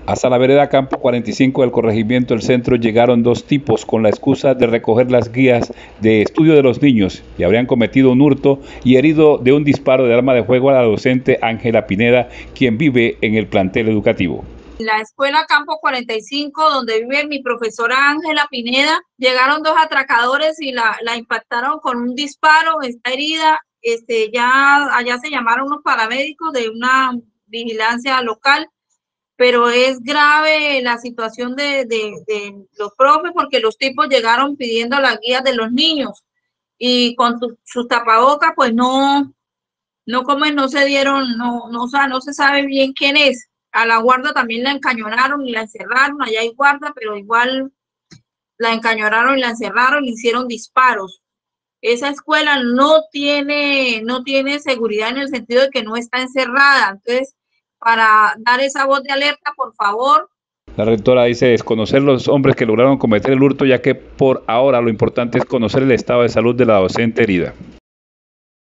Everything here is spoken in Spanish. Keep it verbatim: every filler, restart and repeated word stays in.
Hasta la vereda Campo cuarenta y cinco del corregimiento del centro llegaron dos tipos con la excusa de recoger las guías de estudio de los niños y habrían cometido un hurto y herido de un disparo de arma de fuego a la docente Ángela Pineda, quien vive en el plantel educativo. La escuela Campo cuarenta y cinco, donde vive mi profesora Ángela Pineda, llegaron dos atracadores y la, la impactaron con un disparo, está herida. Este, ya allá se llamaron unos paramédicos de una vigilancia local, pero es grave la situación de, de, de los profes porque los tipos llegaron pidiendo las guías de los niños y con sus su tapabocas pues no, no comen, no se dieron, no, no, o sea, no se sabe bien quién es. A la guarda también la encañonaron y la encerraron, allá hay guarda, pero igual la encañonaron y la encerraron, le hicieron disparos. Esa escuela no tiene, no tiene seguridad en el sentido de que no está encerrada. Entonces, para dar esa voz de alerta, por favor. La rectora dice desconocer los hombres que lograron cometer el hurto, ya que por ahora lo importante es conocer el estado de salud de la docente herida.